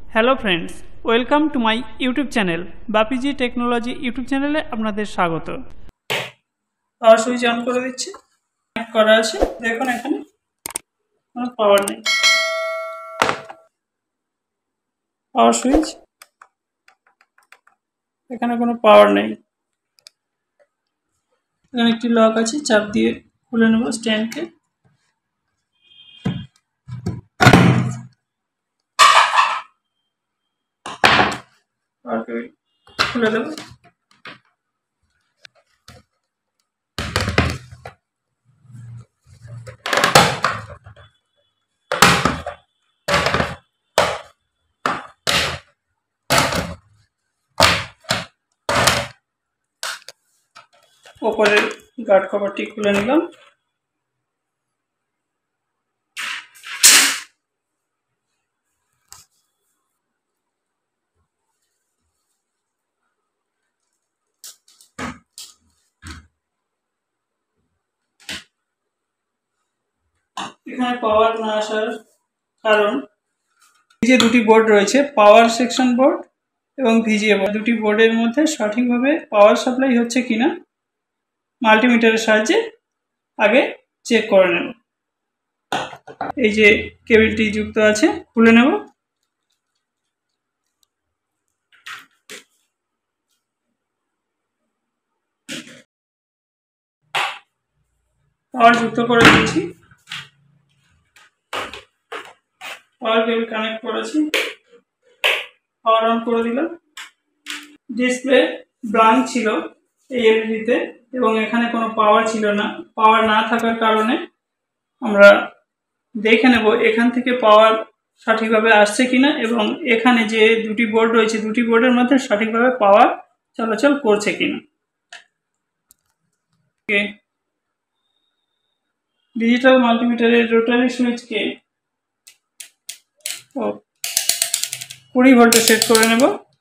Hello friends, welcome to my YouTube channel Bapiji technology YouTube চ্যানেলে আপনাদের স্বাগত। পাওয়ার সুইচ অন করে দিচ্ছি। কানেক্ট করা আছে, দেখুন এখানে কোনো পাওয়ার নেই। পাওয়ার সুইচ, এখানে কোনো পাওয়ার নেই। এখানে একটি লক আছে, চাপ দিয়ে খুলে নেব স্ট্যান্ডকে। খুলে দেব। ওপরের গার্ড কভারটি খুলে নিলাম। এখানে পাওয়ার না আসার কারণ এই যে দুটি বোর্ড রয়েছে, পাওয়ার সেকশন বোর্ড এবং ভিজিএ বোর্ড, দুটি বোর্ডের মধ্যে সঠিকভাবে পাওয়ার সাপ্লাই হচ্ছে কিনা মাল্টিমিটারের সাহায্যে আগে চেক করে নেব। এই যে কেবলটি যুক্ত আছে, খুলে নেব। পাওয়ার যুক্ত করে দিয়েছি, পাওয়ার কেবল কানেক্ট করেছি, পাওয়ার অন করে দিলাম। ডিসপ্লে ব্ল্যাঙ্ক ছিল এই এলইডিতে এবং এখানে কোনো পাওয়ার ছিল না। পাওয়ার না থাকার কারণে আমরা দেখে নেব এখান থেকে পাওয়ার সঠিকভাবে আসছে কিনা এবং এখানে যে দুটি বোর্ড রয়েছে, দুটি বোর্ডের মধ্যে সঠিকভাবে পাওয়ার চলাচল করছে কিনা। ডিজিটাল মাল্টিমিটারের রোটারি সুইচকে 20 ভোল্টে সেট করে নেব।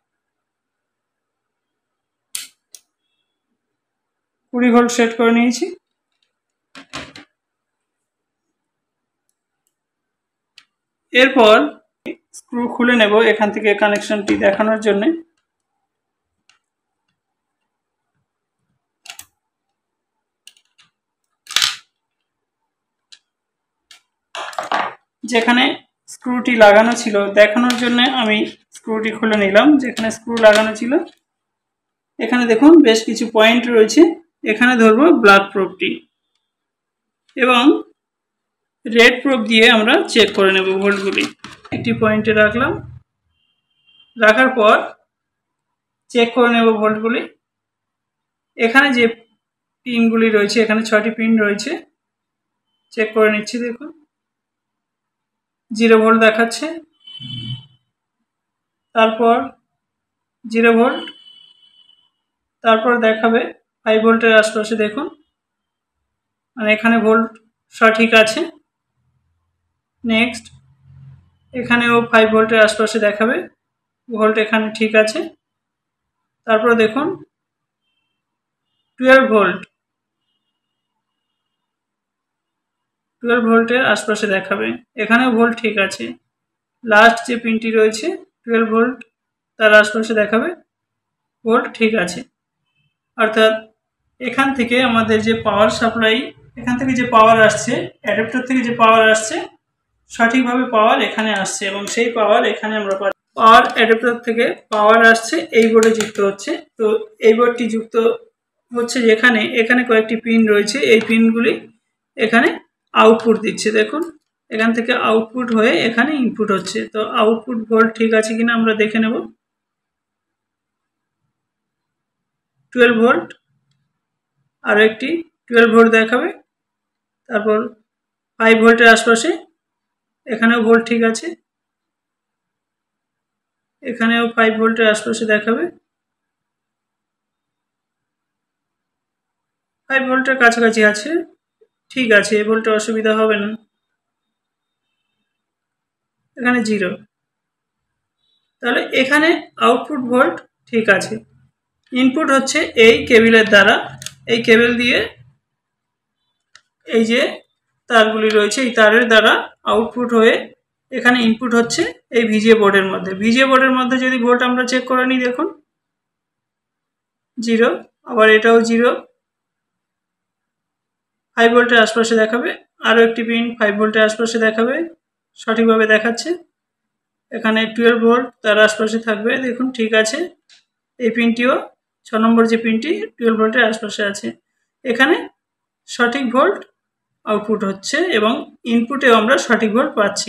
20 ভোল্ট সেট করে নিয়েছি। এরপর স্ক্রু খুলে নেব এখান থেকে কানেকশনটি দেখানোর জন্য। যেখানে স্ক্রুটি লাগানো ছিল দেখানোর জন্য আমি স্ক্রুটি খুলে নিলাম। যেখানে স্ক্রু লাগানো ছিল এখানে দেখুন বেশ কিছু পয়েন্ট রয়েছে। এখানে ধরবো ব্ল্যাক প্রোবটি এবং রেড প্রোব দিয়ে আমরা চেক করে নেব ভোল্টগুলি। একটি পয়েন্টে রাখলাম, রাখার পর চেক করে নেব ভোল্টগুলি। এখানে যে পিনগুলি রয়েছে, এখানে 6টি পিন রয়েছে, চেক করে নিচ্ছি। দেখুন 0 ভোল্ট দেখাচ্ছে, তারপর 0 ভোল্ট, তারপর দেখাবে 5 ভোল্টের আশপাশে। দেখুন মানে এখানে ভোল্ট সঠিক আছে। নেক্সট এখানেও 5 ভোল্টের আশপাশে দেখাবে, ভোল্ট এখানে ঠিক আছে। তারপর দেখুন 12 ভোল্ট, 12 ভোল্টের আশপাশে দেখাবে, এখানেও ভোল্ট ঠিক আছে। লাস্ট যে পিনটি রয়েছে 12 ভোল্ট, তার আশপাশে দেখাবে, ভোল্ট ঠিক আছে। অর্থাৎ এখান থেকে আমাদের যে পাওয়ার সাপ্লাই, এখান থেকে যে পাওয়ার আসছে, অ্যাডাপ্টার থেকে যে পাওয়ার আসছে, সঠিকভাবে পাওয়ার এখানে আসছে এবং সেই পাওয়ার এখানে আমরা পাচ্ছি। পাওয়ার অ্যাডাপ্টার থেকে পাওয়ার আসছে, এই বোর্ডে যুক্ত হচ্ছে। তো এই বোর্ডটি যুক্ত হচ্ছে যেখানে, এখানে কয়েকটি পিন রয়েছে, এই পিনগুলি এখানে আউটপুট দিচ্ছে। দেখুন এখান থেকে আউটপুট হয়ে এখানে ইনপুট হচ্ছে। তো আউটপুট ভোল্ট ঠিক আছে কিনা আমরা দেখে নেব। 12 ভোল্ট, আরও একটি 12 ভোল্ট দেখাবে, তারপর 5 ভোল্টের আশপাশে, এখানেও ভোল্ট ঠিক আছে, এখানেও 5 ভোল্টের আশপাশে দেখাবে, 5 ভোল্টের কাছাকাছি আছে, ঠিক আছে, এই ভোল্টে অসুবিধা হবে না। এখানে 0, তাহলে এখানে আউটপুট ভোল্ট ঠিক আছে। ইনপুট হচ্ছে এই কেবলের দ্বারা, এই কেবল দিয়ে এই যে তারগুলি রয়েছে, এই তারের দ্বারা আউটপুট হয়ে এখানে ইনপুট হচ্ছে এই ভিজিএ বোর্ডের মধ্যে। ভিজিএ বোর্ডের মধ্যে যদি ভোল্ট আমরা চেক করে নিই, দেখুন 0, আবার এটাও 0, 5 ভোল্টের আশপাশে দেখাবে। আরও একটি পিন 5 ভোল্টের আশপাশে দেখাবে, সঠিকভাবে দেখাচ্ছে। এখানে 12 ভোল্ট তার আশপাশে থাকবে, দেখুন ঠিক আছে। এই পিনটিও 6 নম্বর যে পিনটি 12 ভোল্টের আশপাশে আছে। এখানে সঠিক ভোল্ট আউটপুট হচ্ছে এবং ইনপুটেও আমরা সঠিক ভোল্ট পাচ্ছি।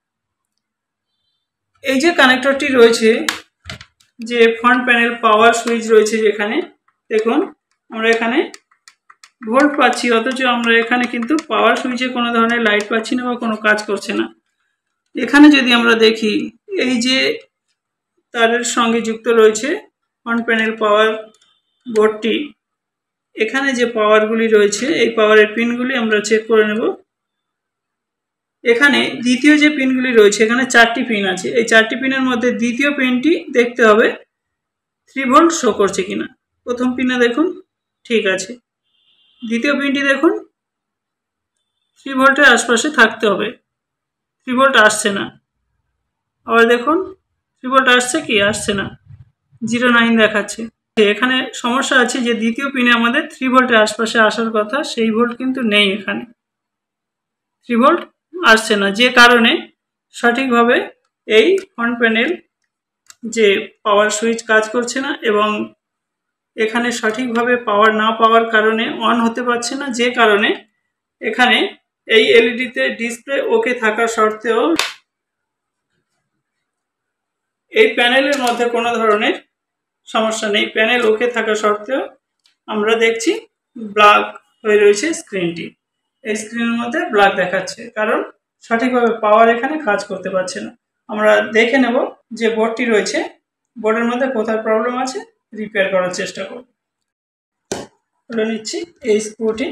এই যে কানেক্টরটি রয়েছে, যে ফ্রন্ট প্যানেল পাওয়ার সুইচ রয়েছে যেখানে, দেখুন আমরা এখানে ভোল্ট পাচ্ছি, অথচ আমরা এখানে কিন্তু পাওয়ার সুইচে কোনো ধরনের লাইট পাচ্ছি না বা কোনো কাজ করছে না। এখানে যদি আমরা দেখি, এই যে তারের সঙ্গে যুক্ত রয়েছে ফ্রন্ট প্যানেল পাওয়ার বোর্ডটি, এখানে যে পাওয়ারগুলি রয়েছে এই পাওয়ারের পিনগুলি আমরা চেক করে নেব। এখানে দ্বিতীয় যে পিনগুলি রয়েছে, এখানে 4টি পিন আছে। এই 4টি পিনের মধ্যে দ্বিতীয় পিনটি দেখতে হবে 3 ভোল্ট শো করছে কিনা। প্রথম পিনে দেখুন ঠিক আছে, দ্বিতীয় পিনটি দেখুন 3 ভোল্টের আশপাশে থাকতে হবে, 3 ভোল্ট আসছে না। আবার দেখুন 3 ভোল্ট আসছে কি, আসছে না, 0.9 দেখাচ্ছে। এখানে সমস্যা আছে যে দ্বিতীয় পিনে আমাদের 3 ভোল্টের আশপাশে আসার কথা, সেই ভোল্ট কিন্তু নেই, এখানে 3 ভোল্ট আসছে না, যে কারণে সঠিকভাবে এই ফ্রন্ট প্যানেল যে পাওয়ার সুইচ কাজ করছে না এবং এখানে সঠিকভাবে পাওয়ার না পাওয়ার কারণে অন হতে পারছে না, যে কারণে এখানে এই এলইডিতে ডিসপ্লে ওকে থাকা সত্ত্বেও এই প্যানেলের মধ্যে কোনো ধরনের সমস্যা নেই। প্যানেল ওকে থাকা সত্ত্বেও আমরা দেখছি ব্ল্যাক হয়ে রয়েছে স্ক্রিনটি। এই স্ক্রিনের মধ্যে ব্ল্যাক দেখাচ্ছে, কারণ সঠিকভাবে পাওয়ার এখানে কাজ করতে পারছে না। আমরা দেখে নেব যে বোর্ডটি রয়েছে, বোর্ডের মধ্যে কোথায় প্রবলেম আছে, রিপেয়ার করার চেষ্টা করব। খুলে নিচ্ছি এই স্ক্রুটি।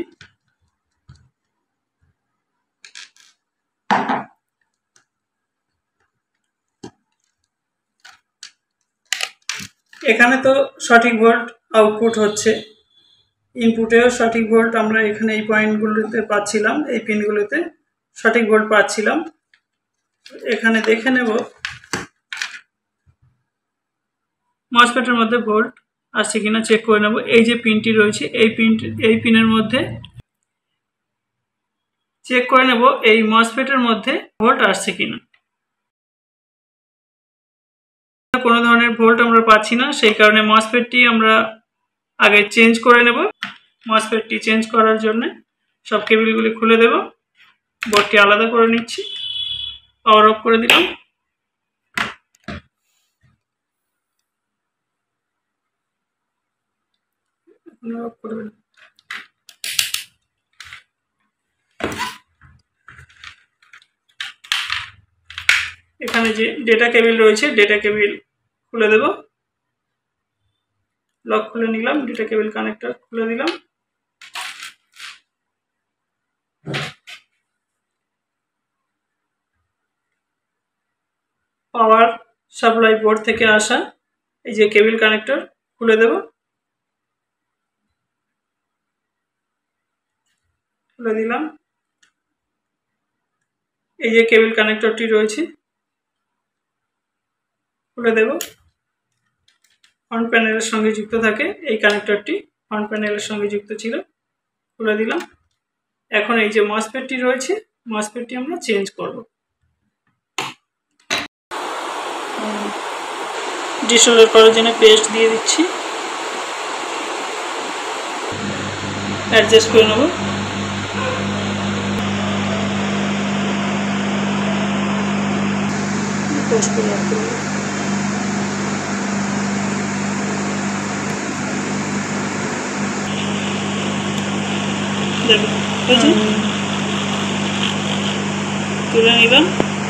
এখানে তো সঠিক ভোল্ট আউটপুট হচ্ছে, ইনপুটেও সঠিক ভোল্ট আমরা এখানে এই পয়েন্টগুলোতে পাচ্ছিলাম, এই পিনগুলোতে সঠিক ভোল্ট পাচ্ছিলাম। এখানে দেখে নেব মসফেটের মধ্যে ভোল্ট আসছে কিনা, চেক করে নেব। এই যে পিনটি রয়েছে, এই পিনের মধ্যে চেক করে নেব এই মসফেটের মধ্যে ভোল্ট আসছে কিনা। কোনো ধরনের ভোল্ট আমরা পাচ্ছি না, সেই কারণে মসফেটটি আমরা আগে চেঞ্জ করে নেব। মসফেটটি চেঞ্জ করার জন্য সব কেবিলগুলি খুলে দেব, বোর্ডটি আলাদা করে নিচ্ছি, পাওয়ার অফ করে দিলাম। এখানে যে ডেটা কেবিল রয়েছে, ডেটা কেবিল খুলে দেব, লক খুলে নিলাম, ডেটা কেবিল কানেক্টর খুলে দিলাম। পাওয়ার সাপ্লাই বোর্ড থেকে আসা এই যে কেবিল কানেক্টর খুলে দেব, খুলে দিলাম। এই যে কেবিল কানেক্টরটি রয়েছে খুলে দেব, ফ্রন্ট প্যানেলের সঙ্গে যুক্ত থাকে এই কানেক্টরটি, ফ্রন্ট প্যানেলের সঙ্গে যুক্ত ছিল, খুলে দিলাম। এখন এই যে মসফেটটি রয়েছে, মসফেটটি আমরা চেঞ্জ করব। ডিসোলেট করার জন্য পেস্ট দিয়ে দিচ্ছি, অ্যাডজাস্ট করে নেব। পোস্ট করে রাখতে হবে। দেখো হয়েছে, তুলে নিলাম।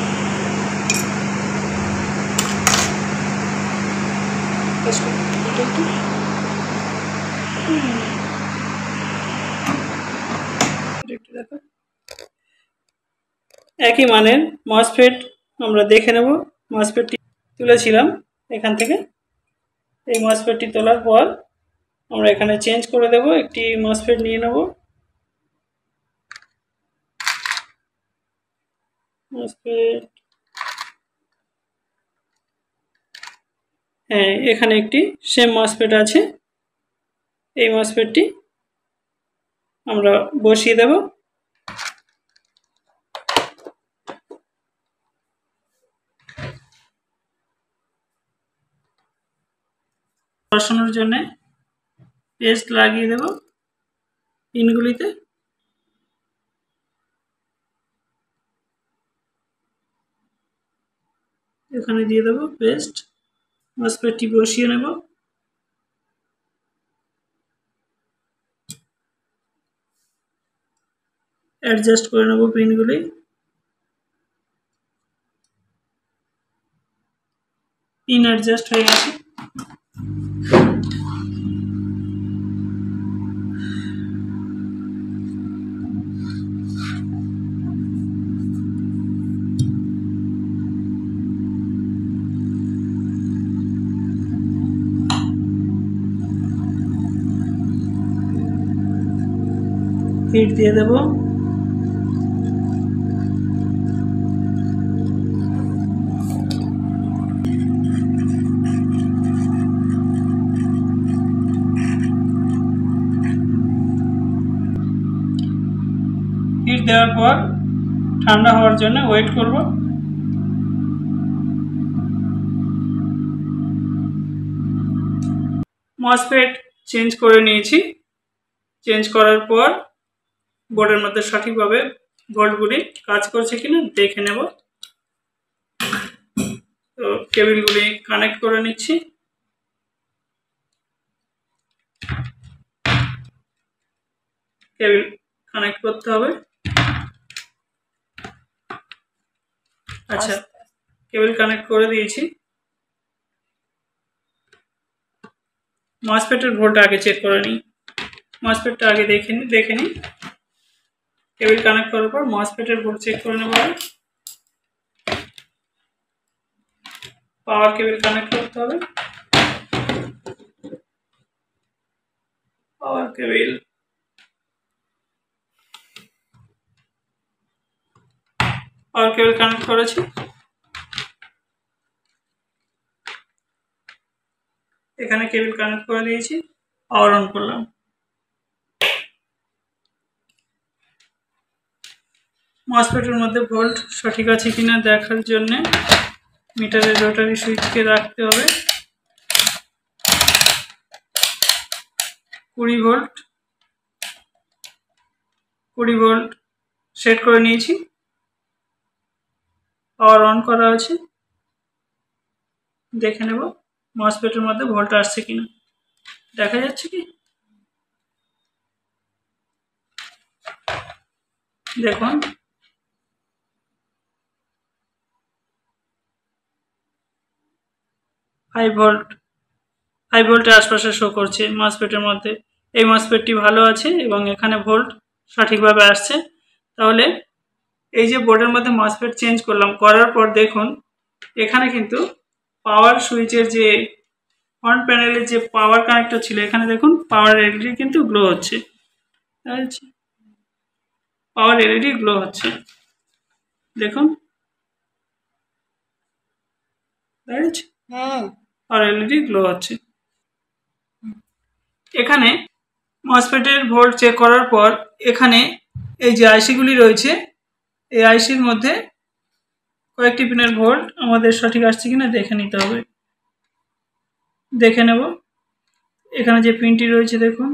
একই মানের মসফেট আমরা দেখে নেব। মসফেটটি তুলেছিলাম এখান থেকে, এই মসফেটটি তোলার পর আমরা এখানে চেঞ্জ করে দেব, একটি মসফেট নিয়ে নেব। মসফেট হ্যাঁ, এখানে একটি সেম মসফেট আছে। এই মসফেটটি আমরা বসিয়ে দেব। বসানোর জন্য পেস্ট লাগিয়ে দেব পিনগুলিতে। এখানে দিয়ে দেব পেস্ট। মসফেটটি বসিয়ে নেব। অ্যাডজাস্ট করে নেব পিনগুলি। পিন অ্যাডজাস্ট হয়ে গেছে। হিট দিয়ে দেব। হিট দেওয়ার পর ঠান্ডা হওয়ার জন্য ওয়েট করব। মসফেট চেঞ্জ করে নিয়েছি। চেঞ্জ করার পর বোর্ডের মধ্যে সঠিকভাবে ভোল্টগুলি কাজ করছে কিনা দেখে নেব। তো কেবিলগুলি কানেক্ট করে নিচ্ছি। কেবিল কানেক্ট করতে হবে। আচ্ছা, কেবিল কানেক্ট করে দিয়েছি। মসফেটের ভোল্ট আগে চেক করে নিই। মসফেটটা আগে দেখে নিই। কেবিল কানেক্ট করার পর মসফেটের ভোল্ট চেক করে নেব। পাওয়ার কেবিল কানেক্ট করতে হবে। পাওয়ার কেবিল কানেক্ট করেছি। এখানে কেবিল কানেক্ট করে দিয়েছি। পাওয়ার অন করলাম। মসফেটের মধ্যে ভোল্ট সঠিক আছে কিনা দেখার জন্য মিটারের রোটারি সুইচকে রাখতে হবে। 20 ভোল্ট 20 ভোল্ট সেট করে নিয়েছি। পাওয়ার অন করা আছে। দেখে নেব মসফেটের মধ্যে ভোল্ট আসছে কিনা। দেখা যাচ্ছে কি? দেখুন, 5 ভোল্টের আশপাশে শো করছে মসফেটের মধ্যে। এই মসফেটটি ভালো আছে এবং এখানে ভোল্ট সঠিকভাবে আসছে। তাহলে এই যে বোর্ডের মধ্যে মসফেট চেঞ্জ করলাম, করার পর দেখুন এখানে কিন্তু পাওয়ার সুইচের যে ফ্রন্ট প্যানেলের যে পাওয়ার কানেক্টর ছিল, এখানে দেখুন পাওয়ার এলইডি কিন্তু গ্লো হচ্ছে। পাওয়ার এলইডি গ্লো হচ্ছে, দেখুন। পাওয়ার এলইডি গ্লো হচ্ছে। এখানে মসফেটের ভোল্ট চেক করার পর এখানে এই যে আইসিগুলি রয়েছে, এই আইসির মধ্যে কয়েকটি পিনের ভোল্ট আমাদের সঠিক আসছে কিনা দেখে নিতে হবে। দেখে নেব। এখানে যে পিনটি রয়েছে দেখুন,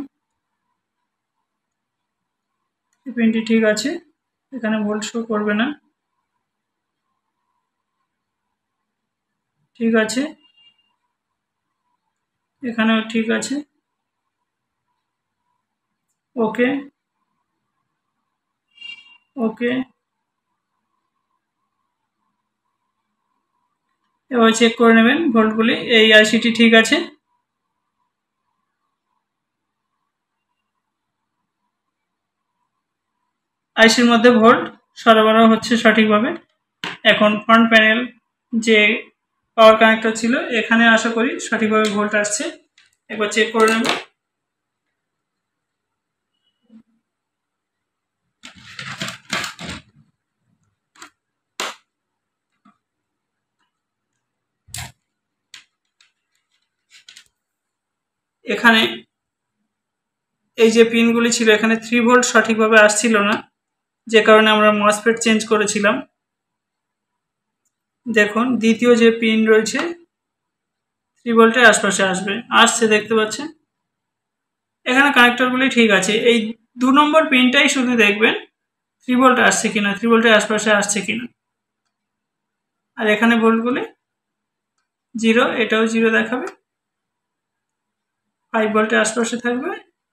এই পিনটি ঠিক আছে। এখানে ভোল্ট শো করবে না। ঠিক আছে, এখানেও ঠিক আছে। ওকে ওকে। এবার চেক করে নেবেন ভোল্টগুলি। এই আইসিটি ঠিক আছে। আইসির মধ্যে ভোল্ট সরবরাহ হচ্ছে সঠিকভাবে। এখন ফ্রন্ট প্যানেল যে পাওয়ার কানেক্টর ছিল, এখানে আশা করি সঠিকভাবে ভোল্ট আসছে। একবার চেক করে নেব। এখানে এই যে পিনগুলি ছিল এখানে 3 ভোল্ট সঠিকভাবে আসছিল না, যে কারণে আমরা মসফেট চেঞ্জ করেছিলাম। দেখুন দ্বিতীয় যে পিন রয়েছে 3 ভোল্টের আশপাশে আসছে দেখতে পাচ্ছেন। এখানে কানেক্টরগুলি ঠিক আছে, এই 2 নম্বর পিনটাই শুধু দেখবেন 3 ভোল্ট আসছে কিনা, 3 ভোল্টের আশপাশে আসছে কিনা। আর এখানে ভোল্টগুলি 0, এটাও 0 দেখাবে। 5 ভোল্টের আশপাশে থাকবে,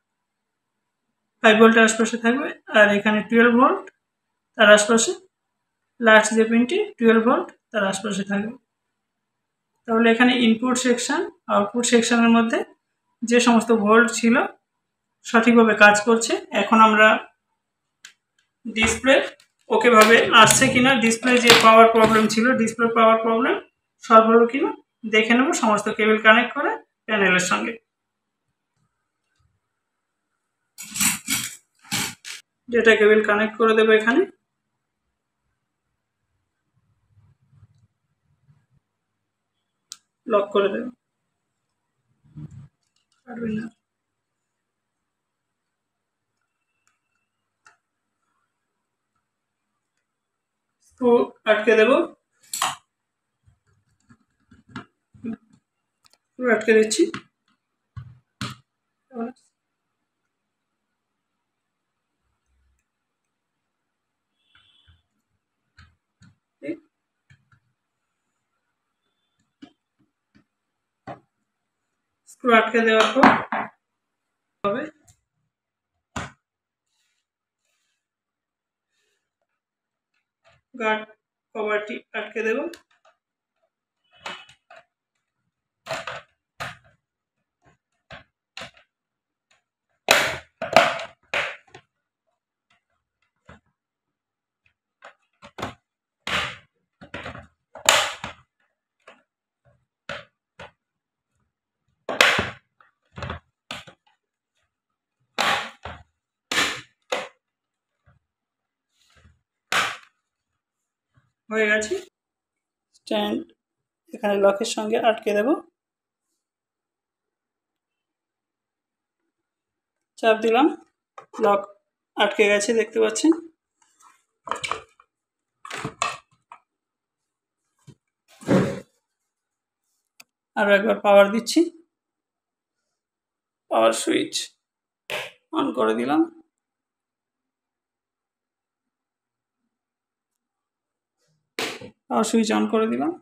5 ভোল্টের আশপাশে থাকবে। আর এখানে 12 ভোল্ট তার আশপাশে, লাস্ট যে পিনটি 12 ভোল্ট তার আশপাশে থাকবে। তাহলে এখানে ইনপুট সেকশন আউটপুট সেকশনের মধ্যে যে সমস্ত ভোল্ট ছিল সঠিকভাবে কাজ করছে। এখন আমরা ডিসপ্লে ওকে ভাবে আসছে কিনা, ডিসপ্লে যে পাওয়ার প্রবলেম ছিল ডিসপ্লে পাওয়ার প্রবলেম সলভ হলো কিনা দেখে নেব সমস্ত কেবল কানেক্ট করে প্যানেলের সঙ্গে। ডেটা কেবল কানেক্ট করে দেবো, এখানে লক করে দেব। স্ক্রু আটকে দেব, স্ক্রু আটকে দিচ্ছি। স্ক্রু আটকে দেওয়ার পর হবে গার্ড কভারটি আটকে দেব। হয়ে গেছে। স্ট্যান্ড এখানে লকের সঙ্গে আটকে দেব, চাপ দিলাম, লক আটকে গেছে দেখতে পাচ্ছেন। আরো একবার পাওয়ার দিচ্ছি, পাওয়ার সুইচ অন করে দিলাম। পাওয়ার সুইচ অন করে দিলাম।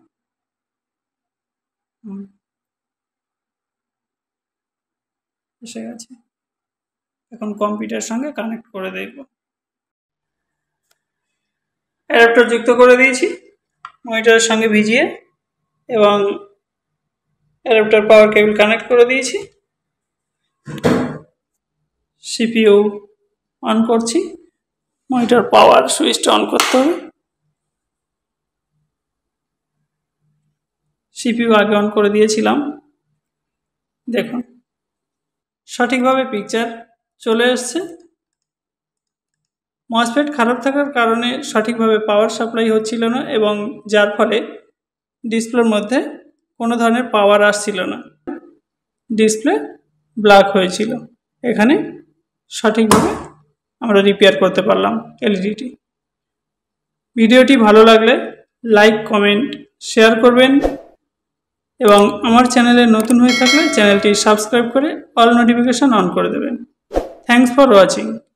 এসে গেছে। এখন কম্পিউটার সঙ্গে কানেক্ট করে দেখব। অ্যাডাপ্টার যুক্ত করে দিয়েছি মনিটরের সঙ্গে ভিজিয়ে, এবং অ্যাডাপ্টার পাওয়ার কেবল কানেক্ট করে দিয়েছি। সিপিইউ অন করছি, মনিটর পাওয়ার সুইচটা অন করতে হবে। সিপিইউ আগে অন করে দিয়েছিলাম, দেখুন সঠিকভাবে পিকচার চলে এসছে। মসফেট খারাপ থাকার কারণে সঠিকভাবে পাওয়ার সাপ্লাই হচ্ছিল না, এবং যার ফলে ডিসপ্লের মধ্যে কোনো ধরনের পাওয়ার আসছিল না, ডিসপ্লে ব্ল্যাক হয়েছিল। এখানে সঠিকভাবে আমরা রিপেয়ার করতে পারলাম এলইডিটি। ভিডিওটি ভালো লাগলে লাইক কমেন্ট শেয়ার করবেন, এবং আমার চ্যানেলে নতুন হয়ে থাকলে চ্যানেলটি সাবস্ক্রাইব করে অল নোটিফিকেশন অন করে দেবেন। Thanks for watching.